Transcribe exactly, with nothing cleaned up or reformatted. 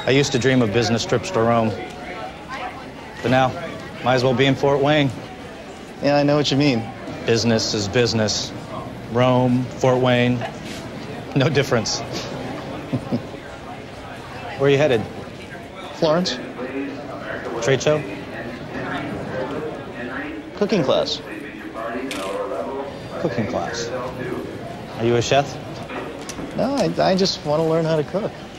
I used to dream of business trips to Rome. But now, might as well be in Fort Wayne. Yeah, I know what you mean. Business is business. Rome, Fort Wayne, no difference. Where are you headed? Florence. Trade show? Cooking class. Cooking class. Are you a chef? No, I, I just want to learn how to cook.